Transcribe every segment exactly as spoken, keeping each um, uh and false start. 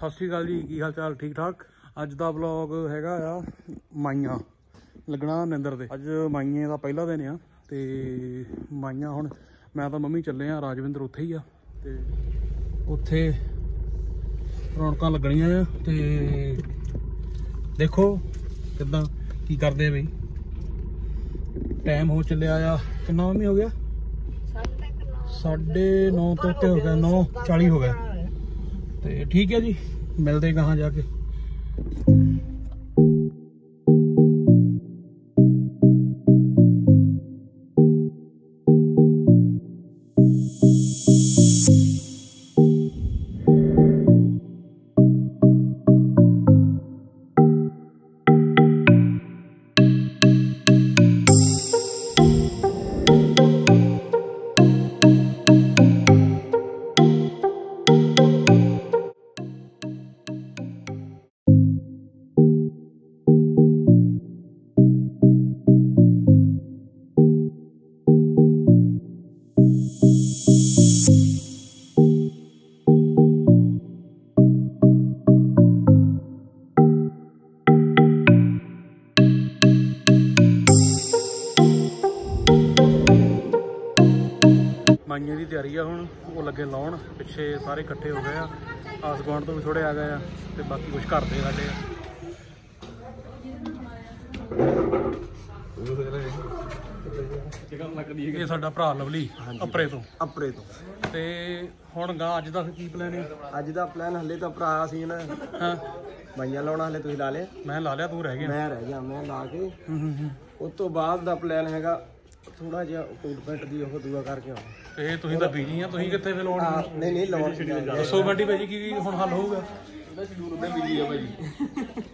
सत श्री अकाल जी, की हाल चाल? ठीक ठाक। अज का ब्लॉग हैगा आ माइयां लगना निंदर दे। अज माइये का पहला दिन आ ते माइयां हुण मैं तो मम्मी चले आ, राजविंदर उत्थे ही आ ते उत्थे रौनकां लगणियां आ ते देखो किदां की करदे बई। टाइम हो चलिया आ कितना मम्मी हो गया? साढ़े नौ तो उत्ते हो गया, नौ चाली हो गया। तो ठीक है जी, मिलते कहाँ जाके। माइयां की तैयारी है हुण, वो लगे लाउण। पिछे सारे इकट्ठे हो गए, आस गुआंढ तो भी थोड़े आ गए, तो बाकी कुछ घर दे साडे ये साडा भरा लवली अपरे तो अपरे तो ते हुण गा अज दा की प्लान है? अज दा प्लान हले तो भरा सी ना। हाँ माइयां लाउणा हले तुसीं ला लिया? मैं ला लिया, तू रह गया? मैं रह गया, मैं ला के उस तो बाद दा प्लान हैगा थोड़ा जिहा कोट पैंट दी ओह दूआ करके आउणा। ते तुसीं तां बिजी आ, तुसीं कित्थे फिर लाउण? नहीं नहीं लाउण दसो बंटी भाजी की हुण हल होऊगा? ਇਹਦਾ ਸ਼ਡਿਊਲ ਉਹਦੇ ਬਿਜੀ ਆ ਭਾਜੀ।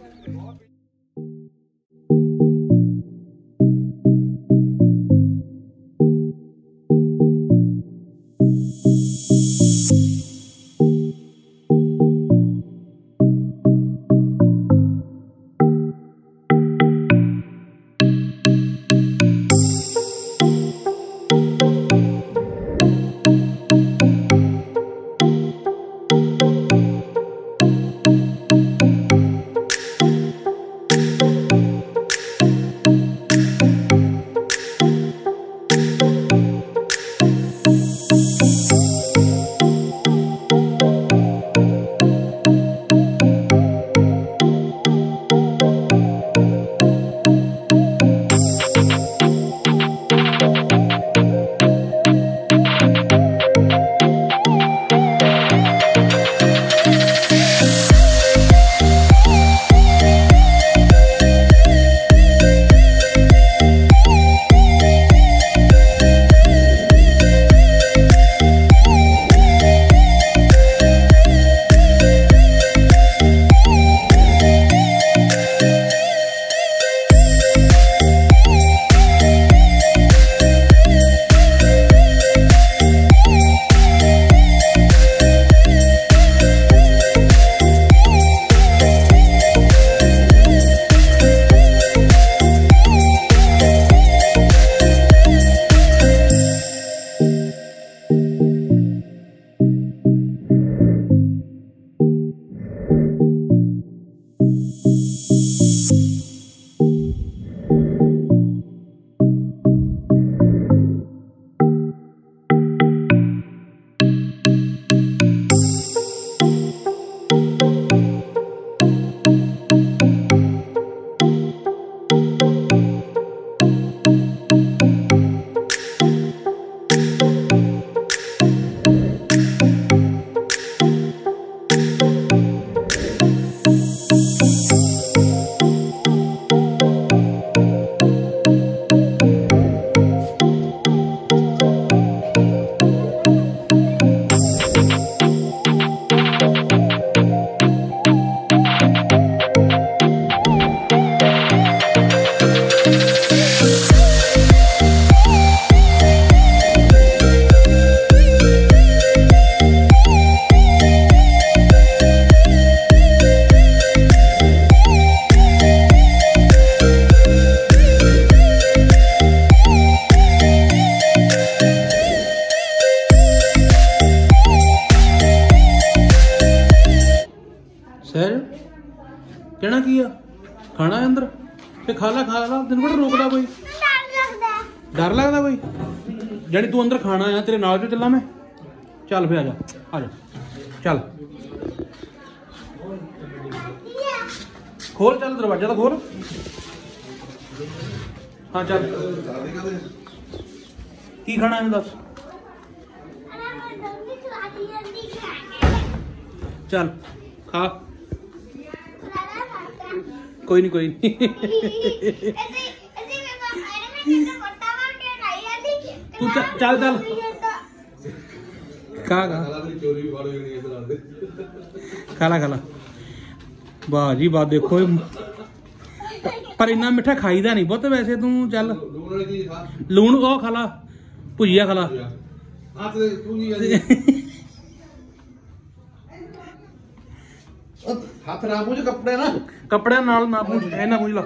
ਸਹਿਜ ਕਹਿਣਾ ਕੀ ਆ ਖਾਣਾ ਅੰਦਰ ਤੇ ਖਾ ਲੈ ਖਾ ਲੈ ਤੈਨੂੰ ਕਿਹੜਾ ਰੋਕਦਾ ਕੋਈ ਡਰ ਲੱਗਦਾ ਕੋਈ ਜਾਨੀ ਤੂੰ ਅੰਦਰ ਖਾਣਾ ਆ ਤੇਰੇ ਨਾਲ ਜੋ ਚੱਲਾਂ ਮੈਂ ਚੱਲ ਫੇ ਆ ਜਾ ਆ ਜਾ ਚੱਲ ਖੋਲ ਚੱਲ ਦਰਵਾਜ਼ਾ ਤਾਂ ਖੋਲ ਹਾਂ ਚੱਲ ਕੀ ਖਾਣਾ ਇਹਨੂੰ ਦੱਸ ਚੱਲ ਖਾ ਕੋਈ ਨਹੀਂ ਕੋਈ ਨਹੀਂ ਤੂੰ ਚੱਲ ਚੱਲ ਖਾ ਖਾ ਖਾ ਲਾ ਖਾ ਲਾ ਵਾਹ ਜੀ ਵਾਹ ਦੇਖੋ ਪਰ ਇੰਨਾ ਮਿੱਠਾ ਖਾਈਦਾ ਨਹੀਂ ਬਹੁਤ ਵੈਸੇ ਤੂੰ ਚੱਲ ਲੂਣ ਉਹ ਖਾ ਲਾ ਭੁਜੀਆ ਖਾ ਲਾ ਹੱਥ ਨਾ ਪੂੰਝ ਕੱਪੜੇ ਨਾ ਕੱਪੜਿਆਂ ਨਾਲ ਨਾ ਪੂੰਝ ਇਹ ਨਾ ਪੂੰਝ ਲਾ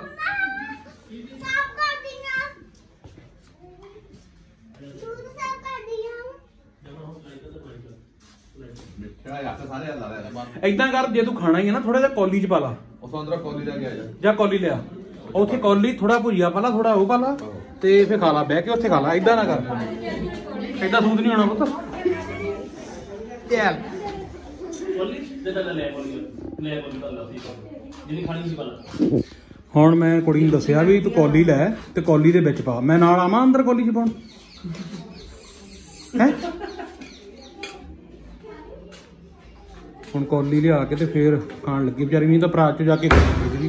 ਏਦਾਂ ਕਰ ਜੇ ਤੂੰ ਖਾਣਾ ਹੀ ਹੈ ਨਾ ਥੋੜਾ ਜਿਹਾ ਕੌਲੀ ਚ ਪਾ ਲਾ ਕੌਲੀ ਲੈ ਕੇ ਆ ਜਾ ਜਾਂ ਕੌਲੀ ਲਿਆ ਉੱਥੇ ਕੌਲੀ ਥੋੜਾ ਭੁਜੀਆ ਪਾ ਲਾ ਥੋੜਾ ਉਹ ਪਾ ਲਾ ਤੇ ਫੇਰ ਖਾ ਲਾ ਬਹਿ ਕੇ ਉੱਥੇ ਖਾ ਲਾ ਏਦਾਂ ਨਾ ਕਰ ਏਦਾਂ ਸੂਦ ਨਹੀਂ ਹੋਣਾ ਪੁੱਤ ਚੱਲ ਹੁਣ ਮੈਂ ਕੁੜੀ ਨੂੰ ਦੱਸਿਆ ਵੀ ਤੂੰ ਕੌਲੀ ਲੈ ਤੇ ਕੌਲੀ ਦੇ ਵਿੱਚ ਪਾ ਮੈਂ ਨਾਲ ਆਵਾਂ ਅੰਦਰ ਕੌਲੀ ਚ ਪਾਉਣ ਹੈ ਹੁਣ ਕੌਲੀ ਲਿਆ ਕੇ ਤੇ ਫੇਰ ਖਾਣ ਲੱਗੀ ਵਿਚਾਰੀ ਨਹੀਂ ਤਾਂ ਪਰਾਤ ਚ ਜਾ ਕੇ ਖਾਂਦੀ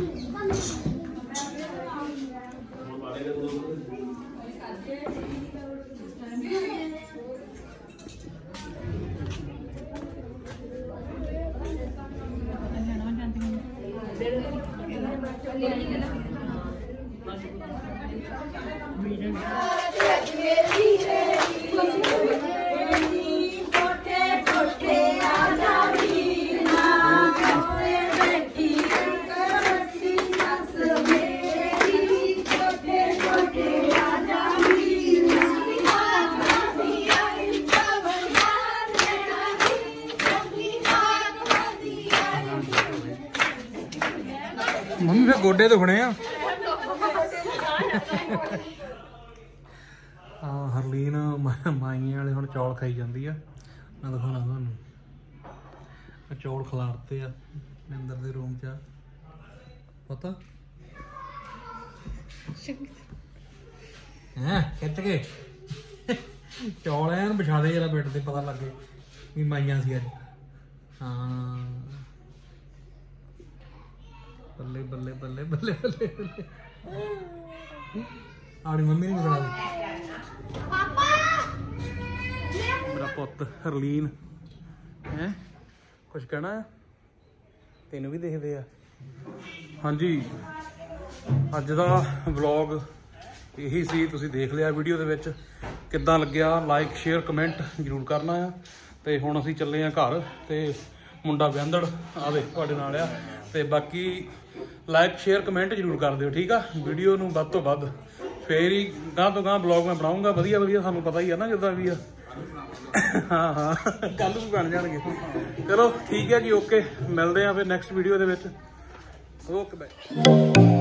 ਮੰਮੀ ਫੇ ਗੋਡੇ ਦੁਖਣੇ ਆ ਆ ਹਰਲੀਨ ਮਾਈਆਂ ਵਾਲੇ ਹੁਣ ਚੌਲ ਖਾਈ ਜਾਂਦੀ ਆ ਮੈਂ ਦਿਖਾਉਣਾ ਤੁਹਾਨੂੰ ਆ ਚੌਲ ਖਿਲਾਰਤੇ ਆ ਨਿੰਦਰ ਦੇ ਰੂਮ 'ਚ ਪਤਾ ਹੈ ਖਿੱਚ ਕੇ ਚੌਲ ਐਨ ਵਿਛਾ ਦੇ ਜਰਾ ਬੈੱਡ ਤੇ ਪਤਾ ਲੱਗੇ ਵੀ ਮਾਈਆਂ ਸੀ ਅੱਜ ਹਾਂ ਬੱਲੇ ਬੱਲੇ ਬੱਲੇ ਬੱਲੇ ਬੱਲੇ ਬੱਲੇ ਆੜੀ ਮੰਮੀ ਨੂੰ ਬਣਾ ਦੇ ਪਾਪਾ ਮੇਰਾ ਪੁੱਤ ਹਰਲੀਨ ਹੈ ਕੁਝ ਕਹਿਣਾ ਤੈਨੂੰ ਵੀ ਦੇਖਦੇ ਆ ਹਾਂਜੀ ਅੱਜ ਦਾ ਵਲੌਗ ਇਹੀ ਸੀ ਤੁਸੀਂ ਦੇਖ ਲਿਆ ਵੀਡੀਓ ਦੇ ਵਿੱਚ ਕਿੱਦਾਂ ਲੱਗਿਆ ਲਾਈਕ ਸ਼ੇਅਰ ਕਮੈਂਟ ਜ਼ਰੂਰ ਕਰਨਾ ਆ ਤੇ ਹੁਣ ਅਸੀਂ ਚੱਲੇ ਆ ਘਰ ਤੇ ਮੁੰਡਾ ਵਿਆਹੰਦੜ ਆਵੇ ਤੁਹਾਡੇ ਨਾਲ ਆ ਤੇ ਬਾਕੀ ਲਾਈਕ ਸ਼ੇਅਰ ਕਮੈਂਟ ਜ਼ਰੂਰ ਕਰ ਦਿਓ ਠੀਕ ਆ ਵੀਡੀਓ ਨੂੰ ਵੱਧ ਤੋਂ ਵੱਧ ਫੇਰ ਹੀ ਗਾਂ ਤੋਂ ਗਾਂ ਬਲੌਗ ਮੈਂ ਬਣਾਉਂਗਾ ਵਧੀਆ ਵਧੀਆ ਸਾਨੂੰ ਪਤਾ ਹੀ ਆ ਨਾ ਜਿੱਦਾਂ ਵੀ ਆ ਹਾਂ ਹਾਂ ਕੱਲ ਵੀ ਬਣ ਜਾਣਗੇ ਚਲੋ ਠੀਕ ਹੈ ਜੀ ਓਕੇ ਮਿਲਦੇ ਆ ਫਿਰ ਨੈਕਸਟ ਵੀਡੀਓ ਦੇ ਵਿੱਚ ਓਕੇ ਬਾਏ